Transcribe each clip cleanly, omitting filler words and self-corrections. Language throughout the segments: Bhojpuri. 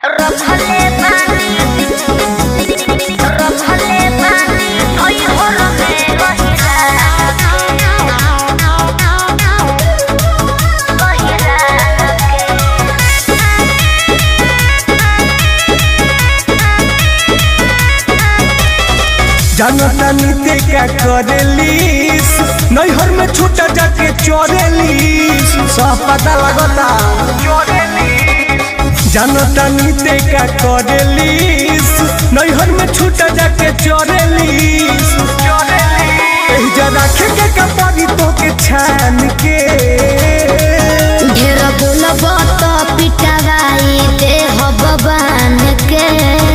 जानता नीते क्या करेलीस नैहर में छूटा जाके चोरेलीस सब पता लगता जानता नीते क्या करेलीस नैहर में छूटा जाके चोरेलीस रखे के कपारी तो के छान के ढेर बोलब तो पिटावाई दे भगवान के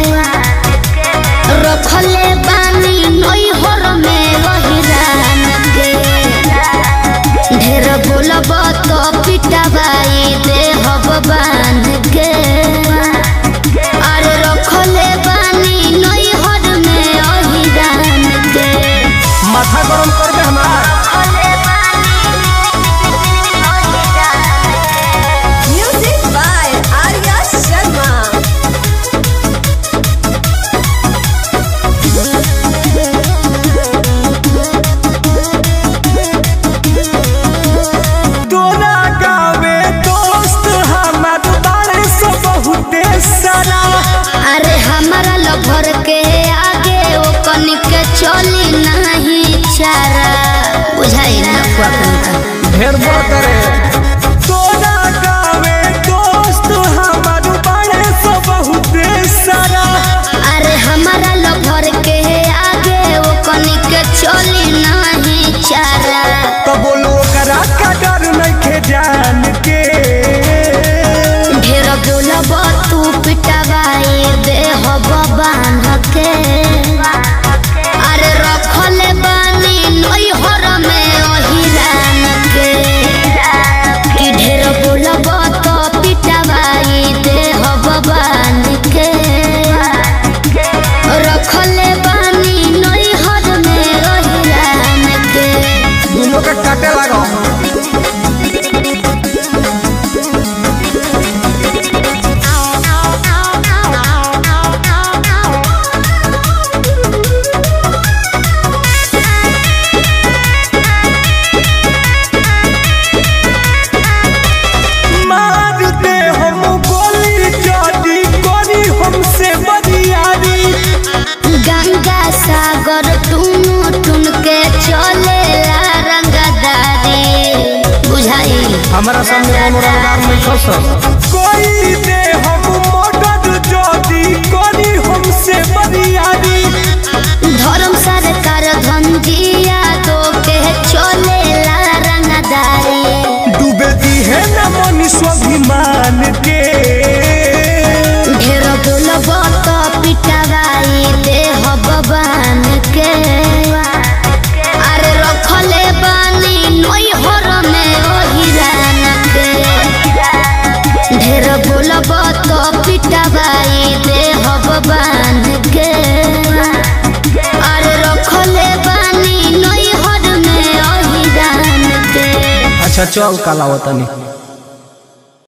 रखले बानी नैहर में रहिरान के ढेर बोलब तो पिटावाई दे भगवान के अरे रखले बानी नैहर में रहिरान के माथा गरम कर दे हमारा म्यूजिक बाय आर्या शर्मा। तोरा गावे दोस्त हमार बारे से बहुते सारा अरे हमारा लभर के आगे वो कनिक चली नहीं चारा बुझाई ना ढेर बोल करे तोरा गावे दोस्त हमार बारे से बहुते सारा अरे हमारा लभर के आगे वो कनिक चली नहीं चारा तो बोलो करा का डर नहीं के जान के ढेर बोलब तू पिटावाई दे भगवान के अरे रखले बानी नैहर में ओहिरान के कि ढेर बोलब तो पिटावाई दे भगवान के रखले बानी नैहर में ओहिरान के दोनों के काटे लगो मार दे हम गोली जदी करी हमसे बरियारी गंगा सागर टून टून के चले रंगदारी बुझाई हमारा सामने कोनो रंगदार नहीं खस कोई दे हम मदद जदी करी हमसे बरियारी धर्म सरकार धंजिया तो के चले रंगदारी डूबे दी है न मनी स्वाभिमान के ढेर बोलब तो पिटावाई दे भगवान के अरे रखले बानी नैहर में ओहिरान के ढेर बोलब तो पिटावाई दे भगवान के अरे रखले बानी नैहर में ओहिरान के अच्छा चल काला वतनी